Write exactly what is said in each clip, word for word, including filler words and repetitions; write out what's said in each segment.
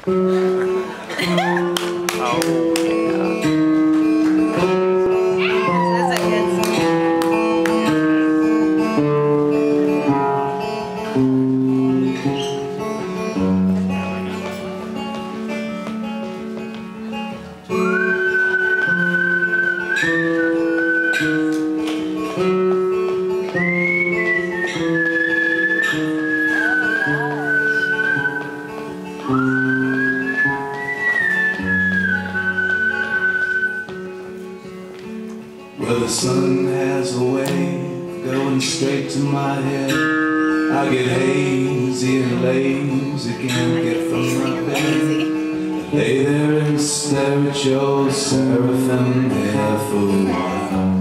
Well, the sun has a way of going straight to my head. I get hazy and lazy, can't get from my bed. Lay there and stare at your seraphim hair for a while.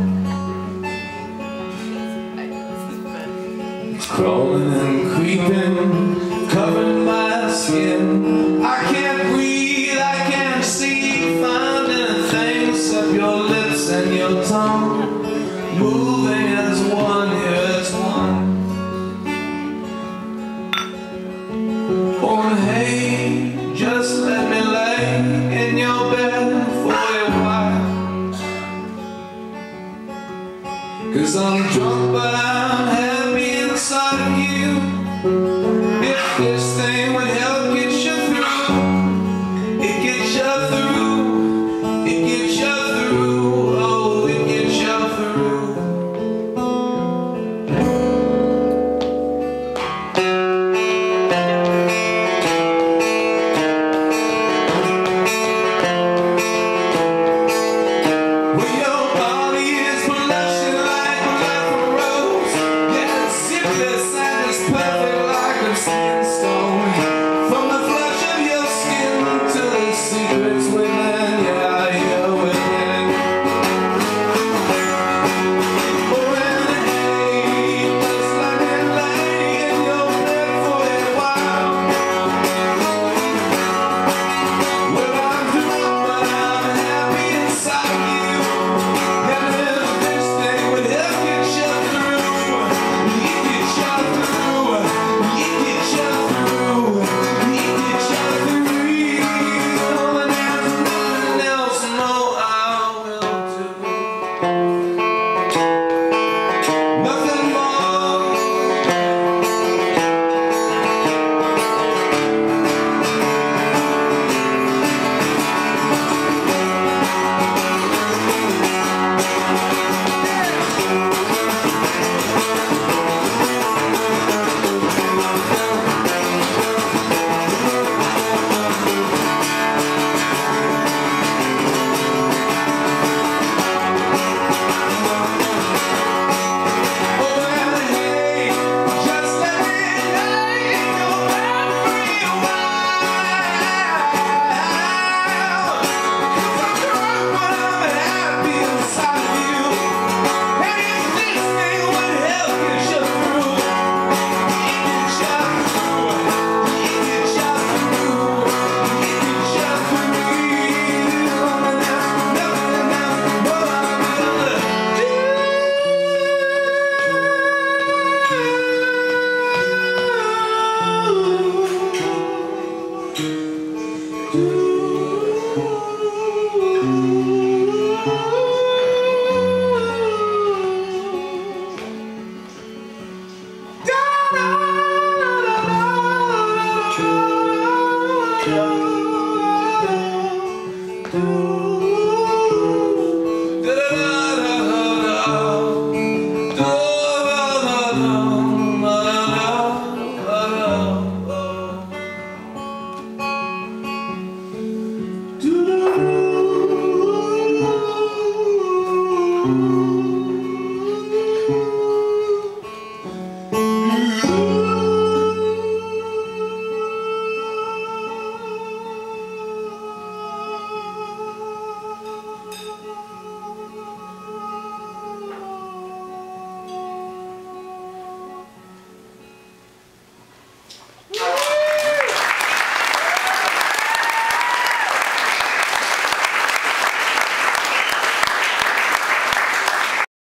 It's crawling and creeping, covering my skin. I can't breathe, I can't see, find anything except your lips and your tongue, moving as one, here as one. Oh, hey, just let me lay in your bed for a while, 'cause I'm drunk but I'm happy inside of you. If this thing would help get you through, it gets you through, it gets you through, oh, it gets you through. Well, your body is blushing like black rose, yeah, it's sickness and it's perfect like a skin stone. From the flesh of your skin to the secrets within, yeah, you're within. Oh, and hey, just let me lay in your bed for a while. Well, I'm drunk but I'm happy inside you. And if this thing would help get you through, it gets you through, it gets you through, it gets you through. Oh, and there's nothing else, no, I will do. Nothing more. Do